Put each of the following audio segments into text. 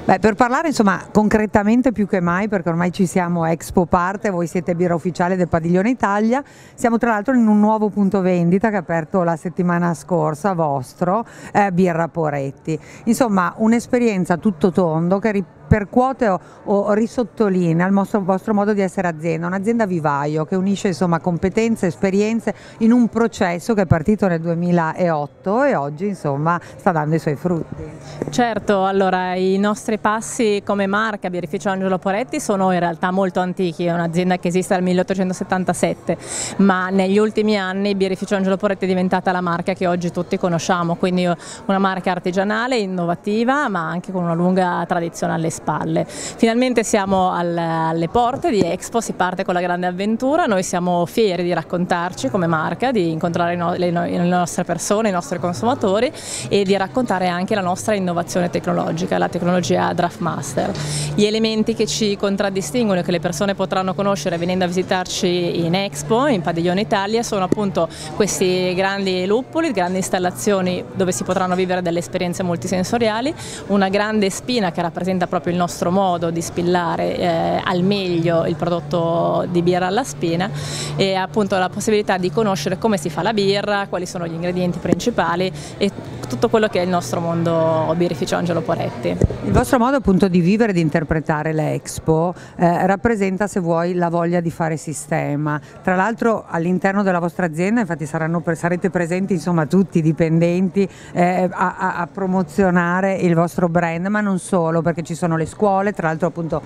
Beh, per parlare insomma concretamente più che mai, perché ormai ci siamo a Expo parte, voi siete birra ufficiale del Padiglione Italia, siamo tra l'altro in un nuovo punto vendita che ha aperto la settimana scorsa, vostro, Birra Poretti. Insomma, un'esperienza a tutto tondo che percuote o risottolinea il vostro modo di essere azienda, un'azienda vivaio che unisce insomma competenze, esperienze in un processo che è partito nel 2008 e oggi insomma sta dando i suoi frutti. Certo, allora i nostri passi come marca Birrificio Angelo Poretti sono in realtà molto antichi, è un'azienda che esiste dal 1877, ma negli ultimi anni Birrificio Angelo Poretti è diventata la marca che oggi tutti conosciamo, quindi una marca artigianale, innovativa, ma anche con una lunga tradizione alle spalle. Finalmente siamo alle porte di Expo, si parte con la grande avventura, noi siamo fieri di raccontarci come marca, di incontrare le nostre persone, i nostri consumatori e di raccontare anche la nostra innovazione tecnologica, la tecnologia Draftmaster. Gli elementi che ci contraddistinguono e che le persone potranno conoscere venendo a visitarci in Expo, in Padiglione Italia, sono appunto questi grandi luppoli, grandi installazioni dove si potranno vivere delle esperienze multisensoriali, una grande spina che rappresenta proprio il nostro modo di spillare al meglio il prodotto di birra alla spina e appunto la possibilità di conoscere come si fa la birra, quali sono gli ingredienti principali e tutto quello che è il nostro mondo Birrificio Angelo Poretti. Il vostro modo appunto di vivere e di interpretare l'Expo rappresenta, se vuoi, la voglia di fare sistema. Tra l'altro all'interno della vostra azienda infatti sarete presenti insomma tutti i dipendenti a promozionare il vostro brand, ma non solo, perché ci sono le scuole, tra l'altro appunto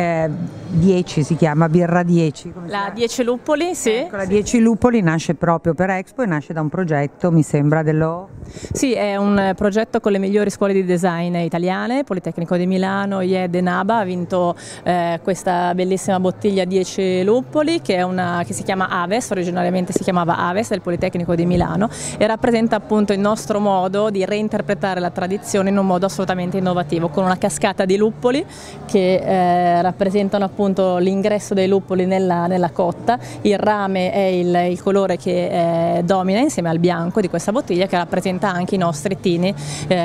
10 si chiama, Birra 10. La 10 Luppoli, sì. Ecco, la 10 Luppoli nasce proprio per Expo e nasce da un progetto, mi sembra, Sì, è un progetto con le migliori scuole di design italiane, Politecnico di Milano, IED e NABA, ha vinto questa bellissima bottiglia 10 Luppoli che si chiama Aves, originariamente si chiamava Aves del Politecnico di Milano e rappresenta appunto il nostro modo di reinterpretare la tradizione in un modo assolutamente innovativo, con una cascata di luppoli che rappresentano appunto l'ingresso dei luppoli nella cotta, il rame è il colore che domina insieme al bianco di questa bottiglia che rappresenta anche i nostri tini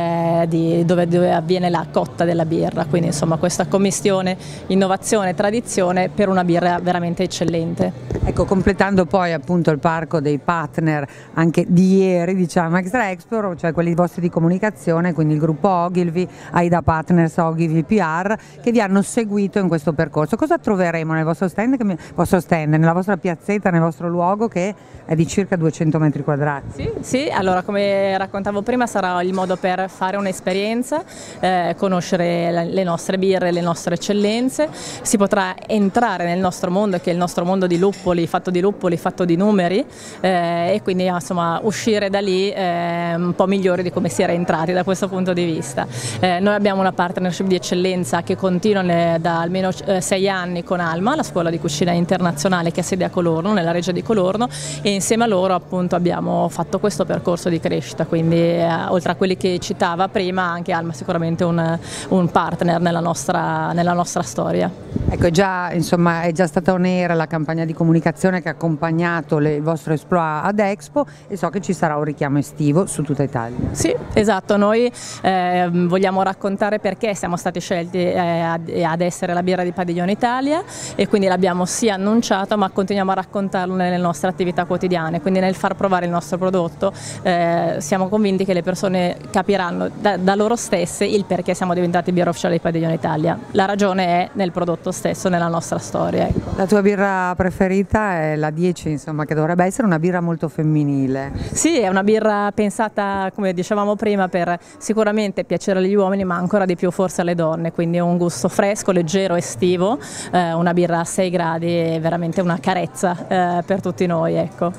dove avviene la cotta della birra, quindi insomma questa commistione innovazione e tradizione per una birra veramente eccellente. Ecco, completando poi appunto il parco dei partner anche di ieri, diciamo Extra Expo, cioè quelli vostri di comunicazione, quindi il gruppo Ogilvy, Aida Partners, Ogilvy PR, che vi hanno seguito in questo percorso. Cosa troveremo nel vostro stand, nella vostra piazzetta, nel vostro luogo che è di circa 200 metri quadrati? Sì, allora come raccontavo prima sarà il modo per fare un'esperienza, conoscere le nostre birre, le nostre eccellenze, si potrà entrare nel nostro mondo che è il nostro mondo di luppoli, fatto di numeri e quindi insomma uscire da lì un po' migliori di come si era entrati da questo punto di vista. Noi abbiamo una partnership di eccellenza che continua da almeno 6 anni con Alma, la scuola di cucina internazionale che ha sede a Colorno, nella Reggia di Colorno, e insieme a loro appunto abbiamo fatto questo percorso di crescita, quindi oltre a quelli che citava prima anche Alma è sicuramente un partner nella nostra storia. Ecco, insomma, è già stata on air la campagna di comunicazione che ha accompagnato il vostro exploit ad Expo e so che ci sarà un richiamo estivo su tutta Italia. Sì, esatto, noi vogliamo raccontare perché siamo stati scelti ad essere la birra di Padiglione Italia e quindi l'abbiamo sì annunciato ma continuiamo a raccontarlo nelle nostre attività quotidiane, quindi nel far provare il nostro prodotto siamo convinti che le persone capiranno da loro stesse il perché siamo diventati birra ufficiale di Padiglione Italia. La ragione è nel prodotto stesso, nella nostra storia. Ecco. La tua birra preferita è la 10, insomma, che dovrebbe essere una birra molto femminile. Sì, è una birra pensata, come dicevamo prima, per sicuramente piacere agli uomini, ma ancora di più forse alle donne, quindi un gusto fresco, leggero, estivo, una birra a 6 gradi è veramente una carezza per tutti noi, ecco.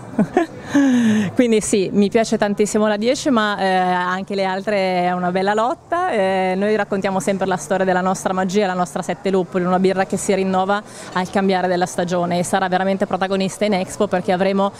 Quindi sì, mi piace tantissimo la 10, ma anche le altre è una bella lotta. Noi raccontiamo sempre la storia della nostra magia, la nostra 7 Luppoli, una birra che si rinnova al cambiare della stagione e sarà veramente protagonista in Expo perché avremo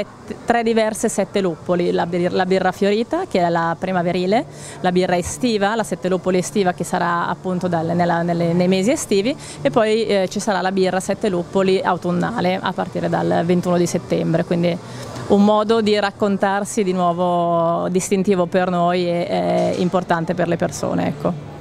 3 diverse 7 Luppoli, la birra fiorita che è la primaverile, la birra estiva, la 7 Luppoli estiva che sarà appunto nei mesi estivi e poi ci sarà la birra 7 Luppoli autunnale a partire dal 21 di settembre, quindi un modo di raccontarsi di nuovo distintivo per noi e importante per le persone, ecco.